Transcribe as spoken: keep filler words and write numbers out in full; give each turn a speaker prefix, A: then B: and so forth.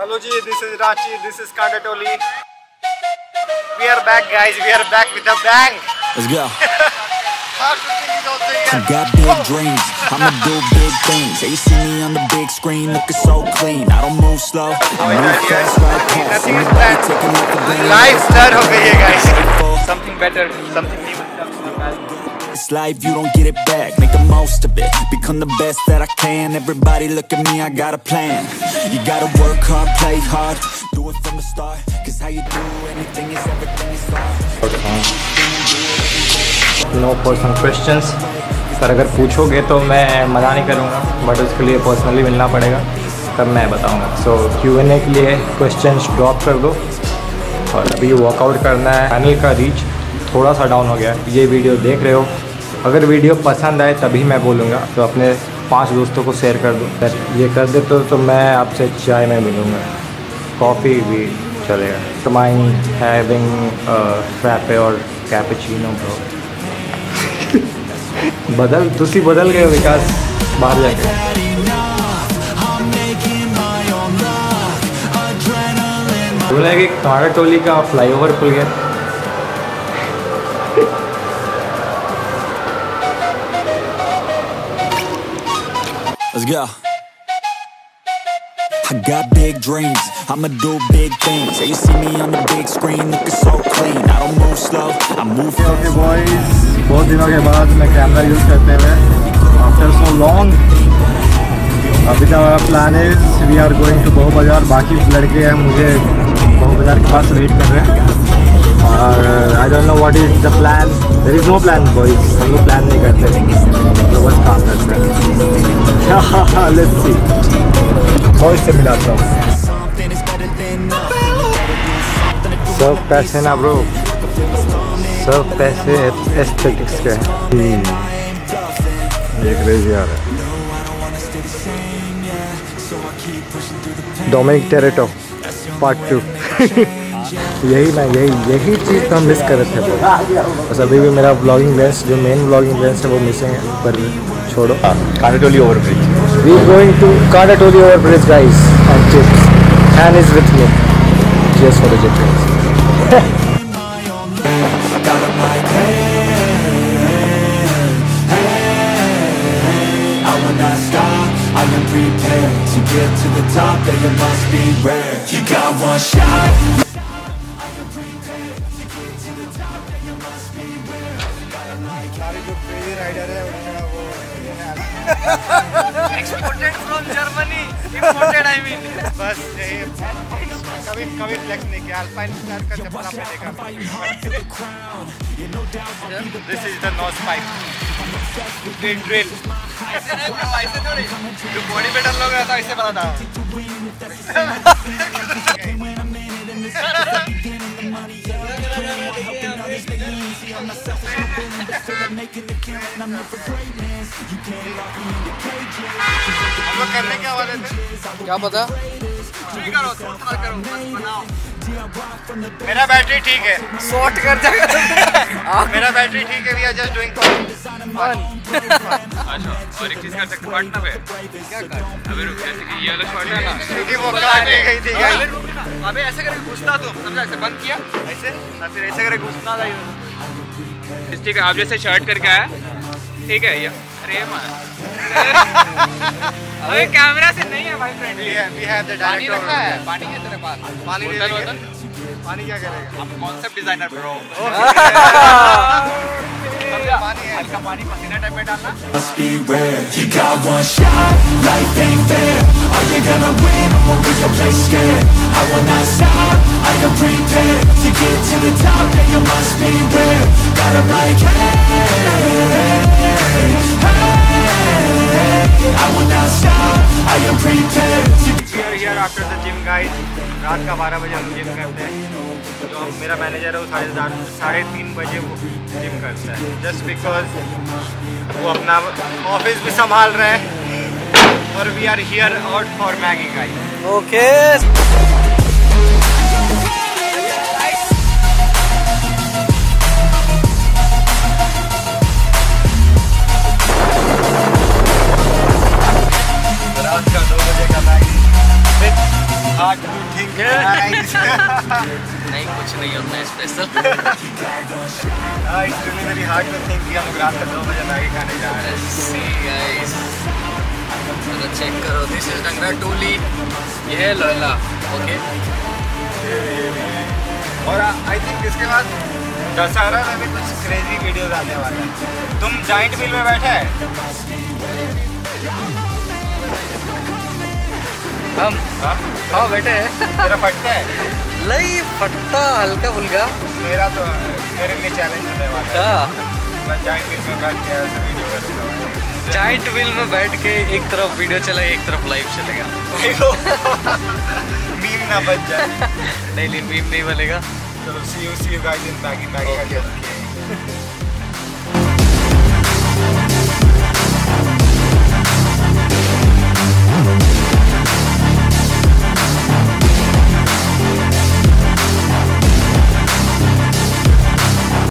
A: Hello ji, this is Ranchi, this is Kandatoli. We are back guys, we are back with a bang.
B: Let's go. I got big dreams, I'ma do big things. Yeah, you see me on the big screen, looking so clean. I don't move slow, I move fast like cats.
A: Nothing is planned. Life start हो गई है guys. Something better, something new.
B: It's life, you don't get it back, make the most of it. Become the best that I can, everybody look at me, I got a plan. You gotta work hard, play hard, do it from the start. Cause how you do anything is everything is hard.
C: No personal questions. पर अगर पूछोगे तो मैं मना नहीं करूँगा, but उसके लिए पर्सनली मिलना पड़ेगा, तब मैं बताऊँगा. सो क्यू एन ए के लिए क्वेश्चंस ड्रॉप कर दो. और अभी वर्कआउट करना है. चैनल का रीच थोड़ा सा डाउन हो गया. ये वीडियो देख रहे हो, अगर वीडियो पसंद आए तभी मैं बोलूँगा, तो अपने पांच दोस्तों को शेयर कर दो. ये कर दे तो, तो मैं आपसे चाय में मिलूँगा, कॉफ़ी भी चलेगा. तो माइंड हैविंग फ्रैपे और कैपुचिनो ब्रो. बदल तुसी बदल गए विकास बाहर जाके. बोला कि कांडाटोली का फ्लाईओवर खुल गया.
B: Let's go. I got big dreams, I'ma do big things. Yeah, you see me on the big screen, looking so clean. I don't move slow, I move fast.
A: Okay boys, बहुत दिनों के बाद मैं camera use करते हुए after so long. अभी का हमारा plan is we are going to Bahu Bazaar. बाकी लड़के हैं मुझे बहु बाजार के पास वेट कर रहे हैं. और I don't know what is the plan. There is no plan boys, हम लोग प्लान नहीं करते, तो बस काम करते हैं. Let's see. बॉयज से मिलाता हूँ. सब पैसे ना ब्रो, सब पैसे एस्थेटिक्स के हैं. एक रेज यार है. Dominic Toretto part two. यही ना यही यही चीज़ तो हम मिस कर रहे थे. बस अभी भी मेरा ब्लॉगिंग बेंच, जो मेन ब्लॉगिंग बेंच है वो मिसिंग है. पर छोड़ो. Kantatoli over bridge. We going to Kantatoli over bridge guys and chips. हैन is with me. Cheers for the chips.
B: I am prepared to get to the top, that you must be rare. You got one shot. I am prepared to get to the top, that you must be rare.
A: सारे जो crazy rider है उन्होंने वो exported from Germany, imported I mean. बस यही. कभी कभी flex नहीं किया. अल्पाइन स्टार का चप्पल आपने देखा. This is the nose pipe. Drill drill. ऐसे नहीं ब्रो, ऐसे थोड़ी. जो बॉडी बिल्डर लोग रहता है ऐसे बनाता है. हम लोग करने क्या वाले थे? क्या पता? करो, थोड़ा करो, बस बनाओ. मेरा बैटरी ठीक है. शॉर्ट कर जाएगा. मेरा बैटरी ठीक है. We are just doing fun.
D: अच्छा, और एक चीज कर सकते काटना पे. क्या काट? अबे रुक, जैसे कि ये वाला शॉट है ना,
A: क्योंकि वो काटने गई थी गाइस.
D: अबे ऐसे करके घुसना तुम, समझा? ऐसे बंद किया
A: ऐसे और फिर ऐसे करके घुसना था.
D: ठीक है, आप जैसे शर्ट करके आया, ठीक है. ये अरे मां अबे कैमरा से नहीं है भाई. फ्रेंडली
A: है. We have the
D: pani
A: director.
D: रखा है, पानी है तेरे पास.
A: पानी ले
D: बोतल
A: लेंगे.
D: बोतल.
A: पानी क्या करेगा?
D: हम कॉन्सेप्ट डिजाइनर ब्रो.
A: पानी है.
D: हल्का पानी पसीना टाइप में डालना.
B: Must be rare. You got one shot, life ain't fair. Are you gonna win or will you play scared? I will not stop, I am prepared to get to the top, and you must be rare. Gotta like hey, hey, I will not stop, I am prepared to.
A: We are here after the gym guys. रात का बारह बजे हम gym करते हैं. जो मेरा manager है वो साढ़े साढ़े तीन बजे वो जिम करता है. जस्ट बिकॉज वो अपना ऑफिस भी संभाल रहे हैं. और we are here out for Maggi guys. Okay. रात का दो बजे का मैगी. आठ anything
E: Yeah.
A: nice?
E: नहीं कुछ नहीं होता special.
A: Uh, it's really very hard to think कि हम रात को दो बजे मैगी खाने जा रहे हैं।
E: See guys, चलो चेक करो, दिस इज डंगरा टोली, ये है लोला, ओके।
A: और आई थिंक इसके बाद दशहरा में भी कुछ क्रेजी वीडियोस आने वाले हैं। तुम जाइंट व्हील में बैठे हैं?
E: हम
A: हाँ
E: हाँ बैठे हैं।
A: तेरा फटता है?
E: लई फटता हल्का फुल्का।
A: मेरा तो मेरे लिए चैलेंज होने वाला है। मैं जाइंट व्हील में बैठ के ऐसे वीडियो करूँगा।
E: जाइंट व्हील में बैठ के एक तरफ वीडियो चलेगा, एक तरफ लाइव चलेगा।
A: मीम ना बच जाए।
E: नहीं नहीं मीम नहीं बनेगा।
A: चलो see you see you guys in Maggi Maggi.